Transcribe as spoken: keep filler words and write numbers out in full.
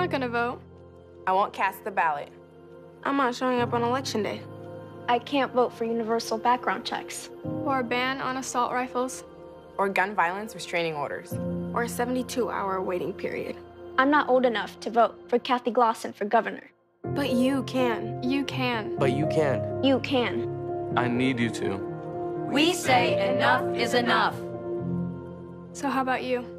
not gonna vote. I won't cast the ballot. I'm not showing up on election day. I can't vote for universal background checks. Or a ban on assault rifles. Or gun violence restraining orders. Or a seventy-two hour waiting period. I'm not old enough to vote for Cathy Glasson for governor. But you can. You can. But you can. You can. I need you to. We say enough is enough. So how about you?